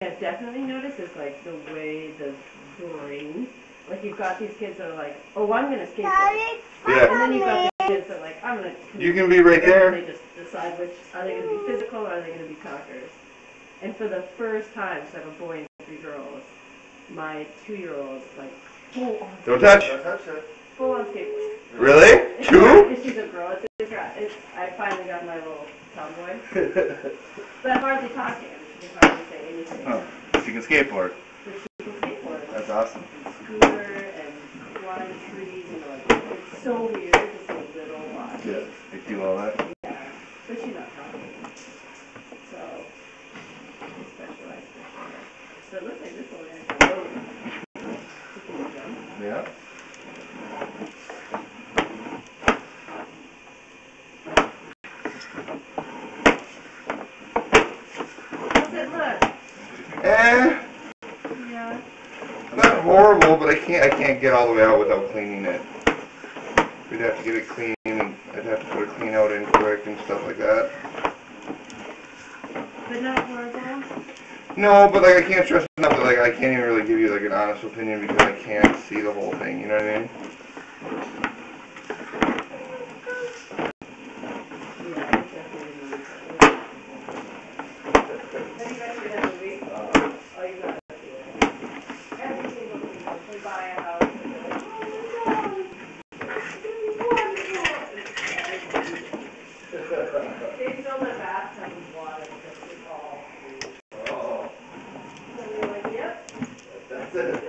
I've definitely noticed is like the way the brain, like you've got these kids that are like, oh, I'm gonna skateboard, Yeah. and then you've got the kids that are like, I'm gonna. You can be right there. They just decide which are they gonna be physical or are they gonna be talkers. And for the first time, so I have a boy and 3 girls, my 2-year-old's like full on. Don't touch. Full on skateboard. Really? 2? Because she's a girl. I finally got my little tomboy. But I'm hardly talking. She can hardly say anything. Oh, she can skateboard. But she can skateboard. That's awesome. And scooter and climb trees and like, it's so weird to see a little lot. Yeah. They do all that. Yeah. But she's not talking. So, it's specialized for sure. So it looks like this one actually goes. She can jump. Yeah. Yeah. Not horrible, but I can't get all the way out without cleaning it. We'd have to get it clean, and I'd have to put a clean out in quick and stuff like that. But not horrible? No, but like I can't stress enough that like I can't even really give you like an honest opinion because I can't see the whole thing, you know what I mean? They fill their bathtub with water because it's all free. Oh. So they're like, yep. That's it.